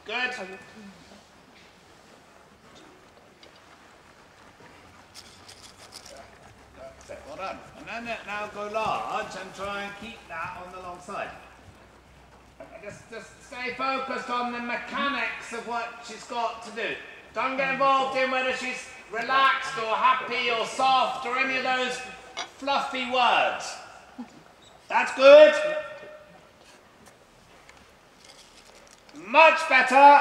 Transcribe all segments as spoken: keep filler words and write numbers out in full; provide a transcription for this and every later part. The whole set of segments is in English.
Good. That's it. Well done. And then now go large and try and keep that on the long side. Just, just stay focused on the mechanics of what she's got to do. Don't get involved in whether she's relaxed or happy or soft or any of those fluffy words. That's good. Much better.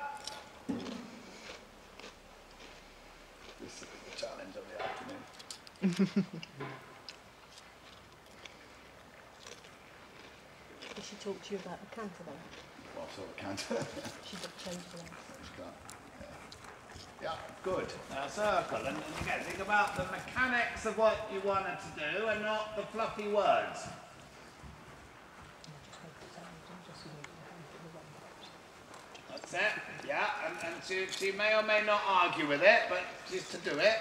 This is the challenge of the afternoon. Did she talk to you about the canter then? What sort of canter? She did change the lens. Yeah, good. Now circle, and, and again, think about the mechanics of what you want her to do and not the fluffy words. That's it, yeah, and, and she, she may or may not argue with it, but she's to do it.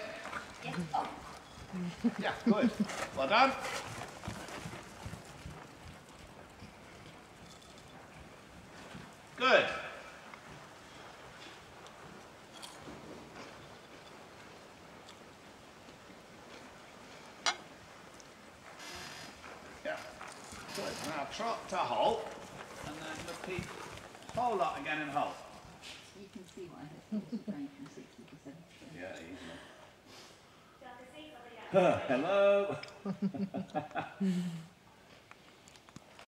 Yeah, good. Well done. Good. Yeah. Good. Now trot to halt, and then repeat the whole lot again and halt. You can see why her thoughts are going from sixty to seventy. Yeah, easily. Hello.